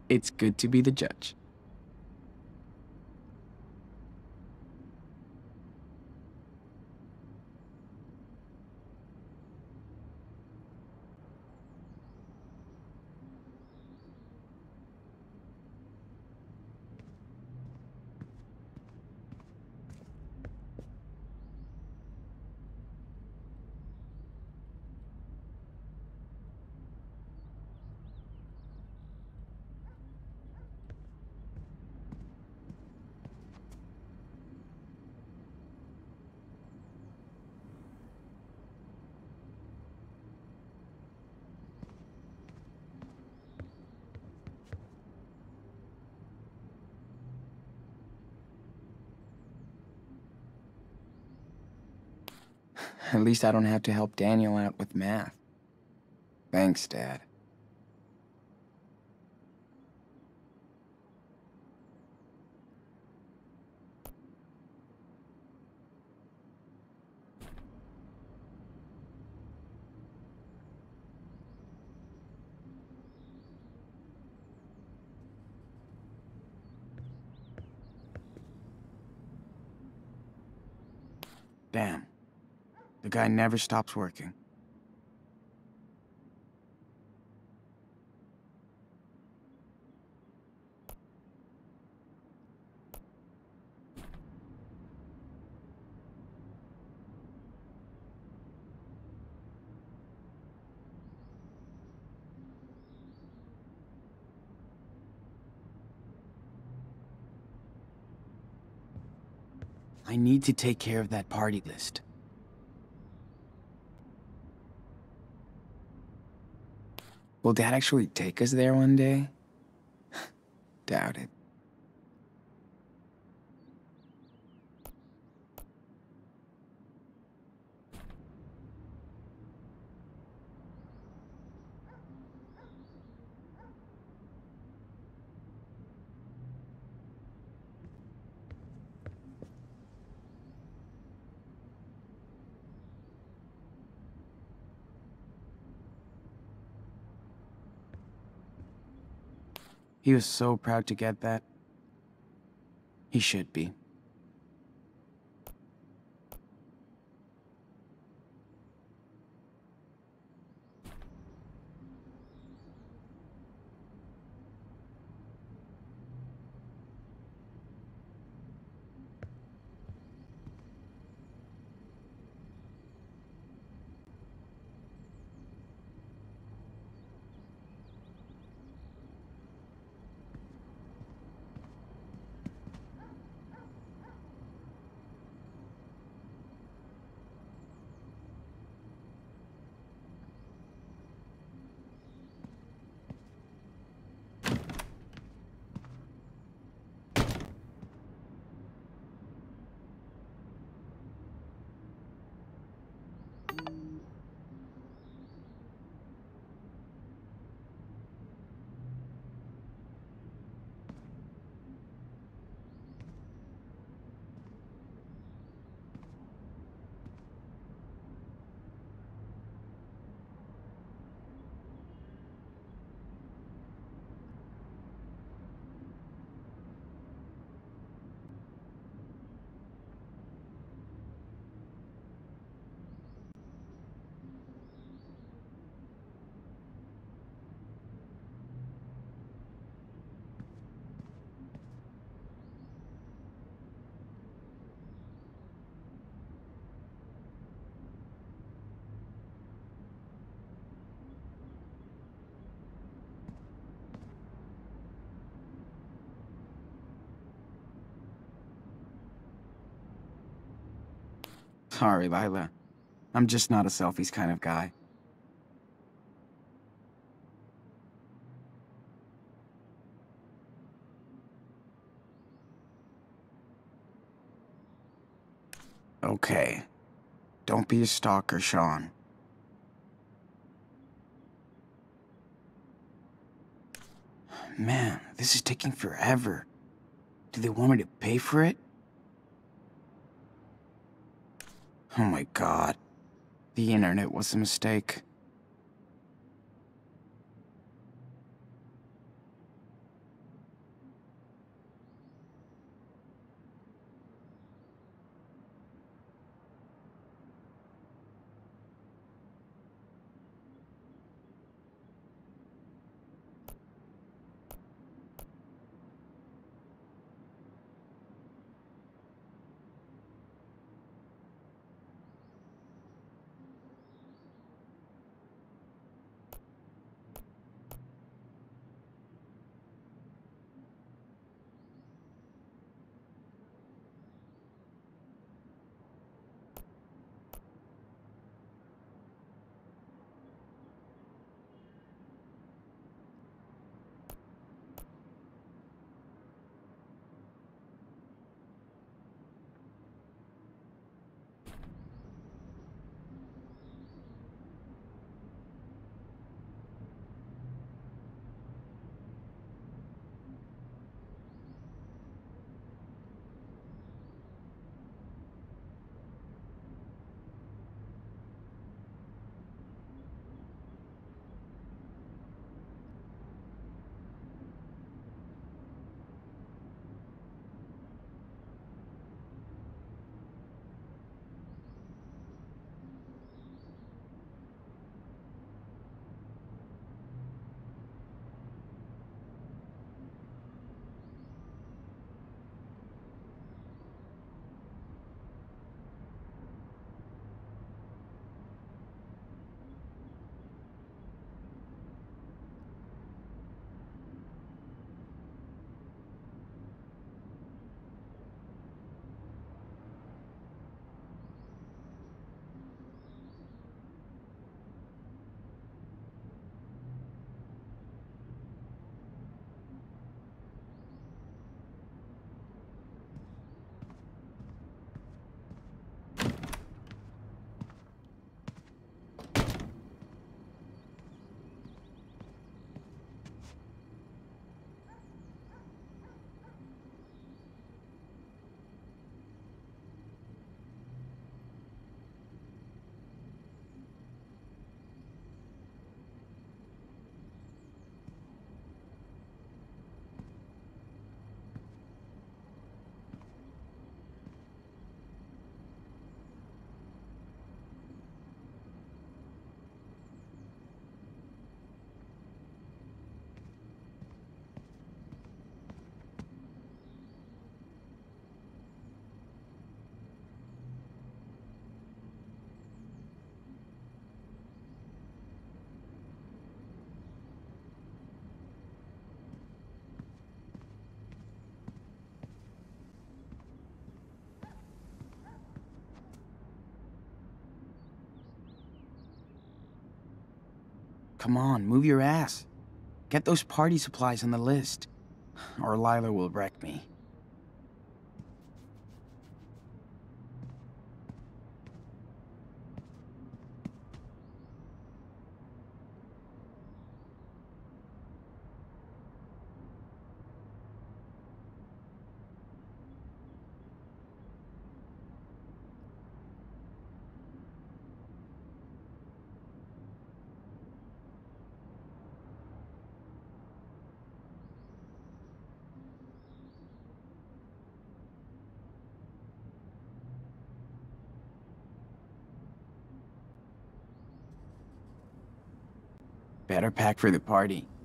It's good to be the judge. At least I don't have to help Daniel out with math. Thanks, Dad. Damn. The guy never stops working. I need to take care of that party list. Will Dad actually take us there one day? Doubt it. He was so proud to get that. He should be. Sorry, Lila. I'm just not a selfies kind of guy. Okay. Don't be a stalker, Sean. Man, this is taking forever. Do they want me to pay for it? Oh my god. The internet was a mistake. Come on, move your ass. Get those party supplies on the list, or Lila will wreck me. Better pack for the party.